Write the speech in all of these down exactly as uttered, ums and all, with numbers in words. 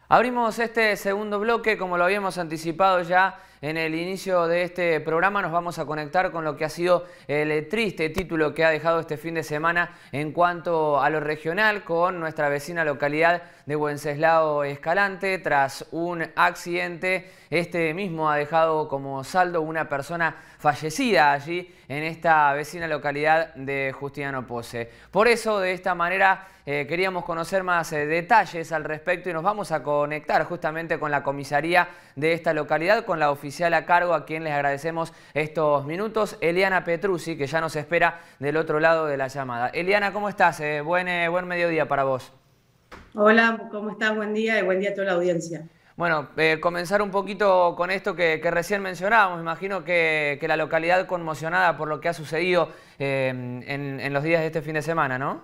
Abrimos este segundo bloque, como lo habíamos anticipado ya en el inicio de este programa. Nos vamos a conectar con lo que ha sido el triste título que ha dejado este fin de semana en cuanto a lo regional, con nuestra vecina localidad de Wenceslao Escalante. Tras un accidente, este mismo ha dejado como saldo una persona fallecida allí en esta vecina localidad de Justiniano Posse. Por eso, de esta manera, eh, queríamos conocer más eh, detalles al respecto y nos vamos a conectar justamente con la comisaría de esta localidad, con la oficial a cargo, a quien les agradecemos estos minutos, Eliana Petruzzi, que ya nos espera del otro lado de la llamada. Eliana, ¿cómo estás? Eh, buen, eh, buen mediodía para vos. Hola, ¿cómo estás? Buen día y buen día a toda la audiencia. Bueno, eh, comenzar un poquito con esto que, que recién mencionábamos. Me imagino que, que la localidad conmocionada por lo que ha sucedido eh, en, en los días de este fin de semana, ¿no?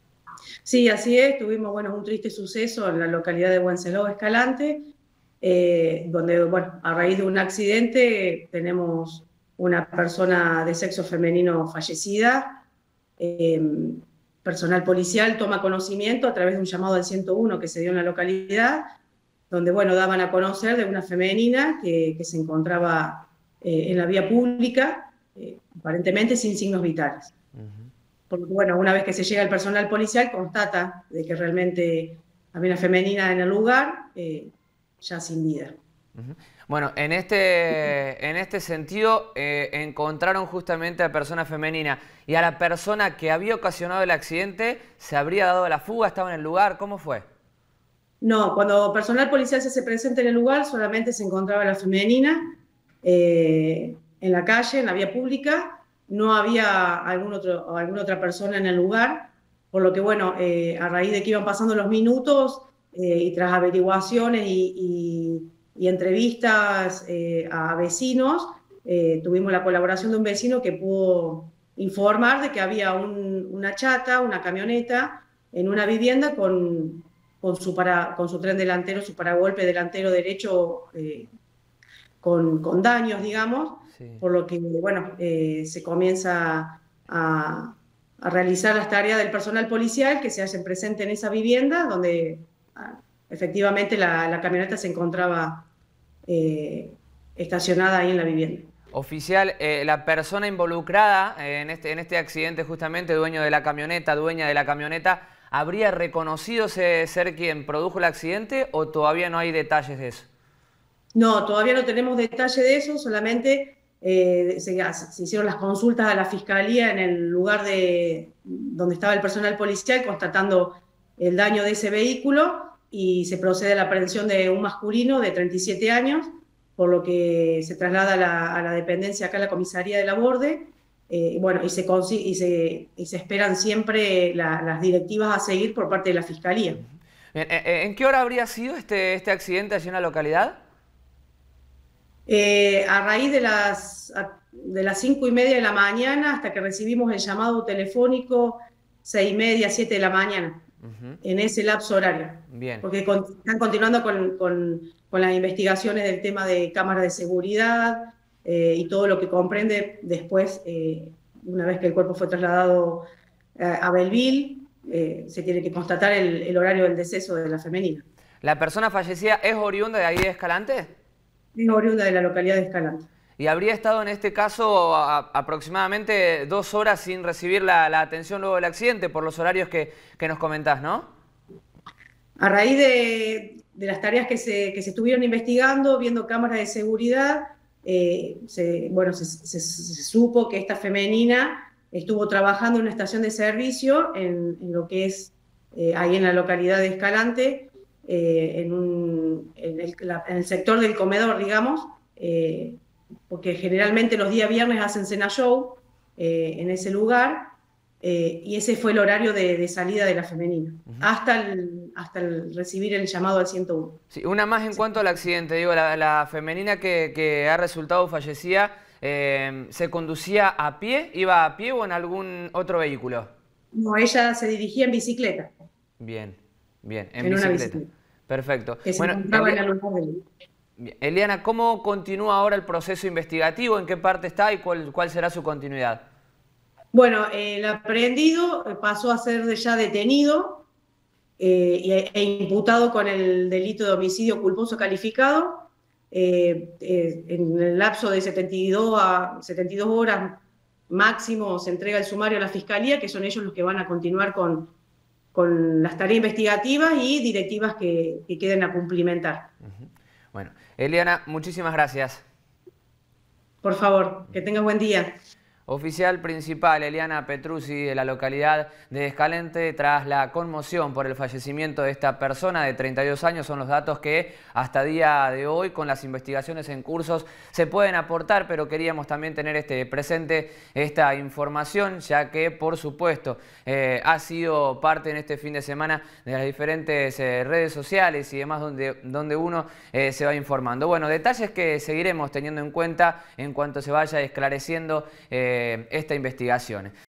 Sí, así es. Tuvimos, bueno, un triste suceso en la localidad de Wenceslao Escalante, eh, donde, bueno, a raíz de un accidente tenemos una persona de sexo femenino fallecida. Eh, Personal policial toma conocimiento a través de un llamado al ciento uno que se dio en la localidad, donde, bueno, daban a conocer de una femenina que, que se encontraba eh, en la vía pública, eh, aparentemente sin signos vitales. Uh-huh. Porque, bueno, una vez que se llega el personal policial, constata de que realmente había una femenina en el lugar, eh, ya sin vida. Uh-huh. Bueno, en este, en este sentido, eh, encontraron justamente a la persona femenina y a la persona que había ocasionado el accidente, ¿se habría dado la fuga? ¿Estaba en el lugar? ¿Cómo fue? No, cuando personal policial se hace presente en el lugar, solamente se encontraba la femenina eh, en la calle, en la vía pública. No había algún otro, alguna otra persona en el lugar, por lo que, bueno, eh, a raíz de que iban pasando los minutos eh, y tras averiguaciones y, y, y entrevistas eh, a vecinos, eh, tuvimos la colaboración de un vecino que pudo informar de que había un, una chata, una camioneta, en una vivienda con, con, su, para, con su tren delantero, su paragolpe delantero derecho eh, con, con daños, digamos, Sí. por lo que, bueno, eh, se comienza a, a realizar las tareas del personal policial que se hacen presente en esa vivienda, donde ah, efectivamente la, la camioneta se encontraba eh, estacionada ahí en la vivienda. Oficial, eh, la persona involucrada en este, en este accidente, justamente dueño de la camioneta, dueña de la camioneta, ¿habría reconocido ser quien produjo el accidente o todavía no hay detalles de eso? No, todavía no tenemos detalle de eso, solamente eh, se, se hicieron las consultas a la fiscalía en el lugar de donde estaba el personal policial constatando el daño de ese vehículo y se procede a la aprehensión de un masculino de treinta y siete años, por lo que se traslada a la, a la dependencia acá a la comisaría de Laborde. Eh, bueno, y se, y, se, y se esperan siempre la, las directivas a seguir por parte de la fiscalía. Bien, ¿en qué hora habría sido este, este accidente allí en la localidad? Eh, a raíz de las, de las cinco y media de la mañana hasta que recibimos el llamado telefónico, seis y media, siete de la mañana, uh-huh. En ese lapso horario. Bien. Porque con, están continuando con, con, con las investigaciones del tema de cámaras de seguridad eh, y todo lo que comprende después, eh, una vez que el cuerpo fue trasladado eh, a Belleville, eh, se tiene que constatar el, el horario del deceso de la femenina. ¿La persona fallecida es oriunda de ahí de Escalante? Es oriunda de la localidad de Escalante. Y habría estado en este caso a, aproximadamente dos horas sin recibir la, la atención luego del accidente, por los horarios que, que nos comentás, ¿no? A raíz de, de las tareas que se, que se estuvieron investigando, viendo cámaras de seguridad, eh, se, bueno, se, se, se supo que esta femenina estuvo trabajando en una estación de servicio en, en lo que es eh, ahí en la localidad de Escalante, eh, en, un, en, el, la, en el sector del comedor, digamos, eh, porque generalmente los días viernes hacen cena show eh, en ese lugar, eh, y ese fue el horario de, de salida de la femenina, uh-huh. hasta, el, hasta el recibir el llamado al ciento uno. Sí, una más en cuanto al accidente, digo, la, la femenina que, que ha resultado fallecida, eh, ¿se conducía a pie, iba a pie o en algún otro vehículo? No, ella se dirigía en bicicleta. Bien, bien, en, en bicicleta. Una bicicleta. Perfecto. Que se bueno, encontraba Eli... en el lugar del... Eliana, ¿cómo continúa ahora el proceso investigativo? ¿En qué parte está y cuál, cuál será su continuidad? Bueno, el aprehendido pasó a ser ya detenido eh, e, e imputado con el delito de homicidio culposo calificado. Eh, eh, en el lapso de setenta y dos a setenta y dos horas máximo se entrega el sumario a la Fiscalía, que son ellos los que van a continuar con, con las tareas investigativas y directivas que, que queden a cumplimentar. Uh-huh. Bueno, Eliana, muchísimas gracias. Por favor, que tengas buen día. Oficial principal Eliana Petruzzi de la localidad de Escalente, tras la conmoción por el fallecimiento de esta persona de treinta y dos años, son los datos que hasta día de hoy, con las investigaciones en cursos, se pueden aportar, pero queríamos también tener este presente esta información, ya que por supuesto eh, ha sido parte en este fin de semana de las diferentes eh, redes sociales y demás donde, donde uno eh, se va informando. Bueno, detalles que seguiremos teniendo en cuenta en cuanto se vaya esclareciendo eh, esta investigación.